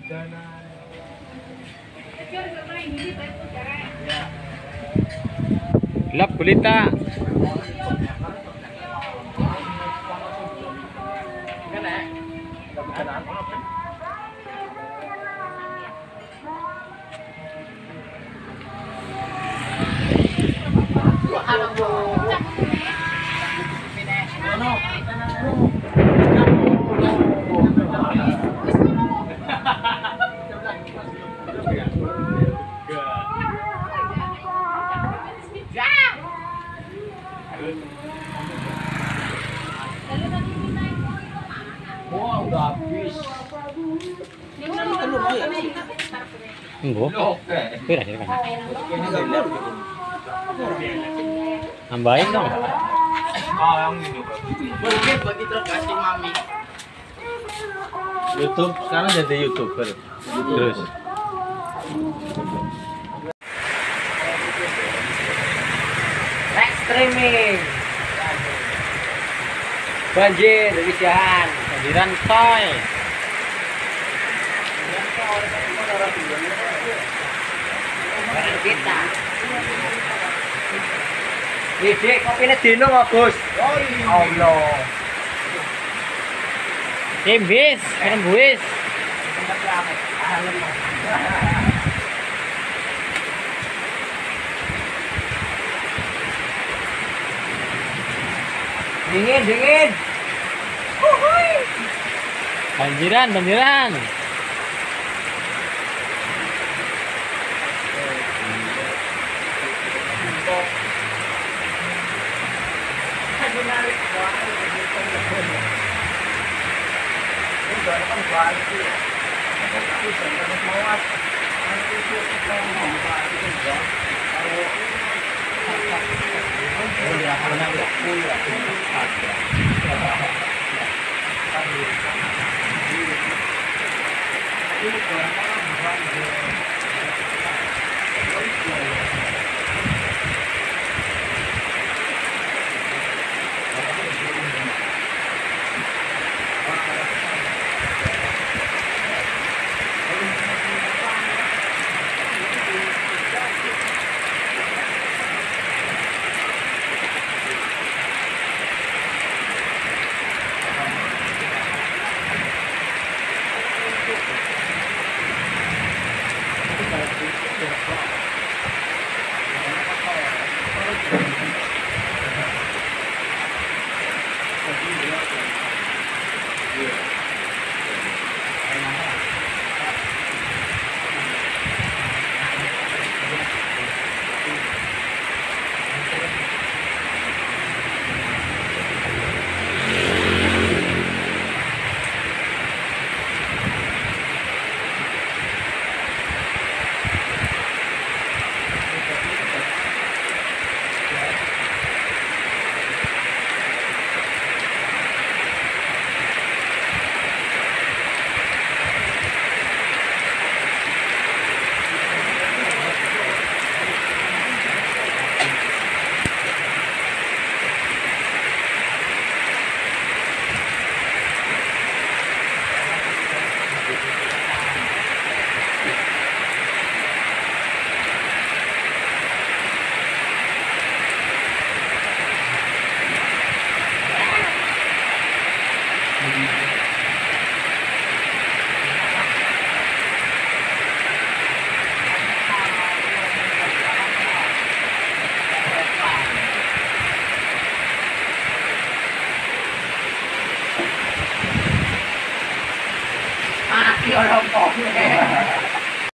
Gelap gulita. Wah, udah habis. Enggak. Pira sih kan. Nambahin dong. Oh, yang ini. Boleh bagi kasih mami. YouTube sekarang jadi YouTuber. Terus. Streaming banjir di Jahan, Banjiran toy. barang kita. Ide kopine dino kok, Gus. Allah. Bis, minum buis. Dingin, dingin. Banjiran, banjiran. Mati orang kok.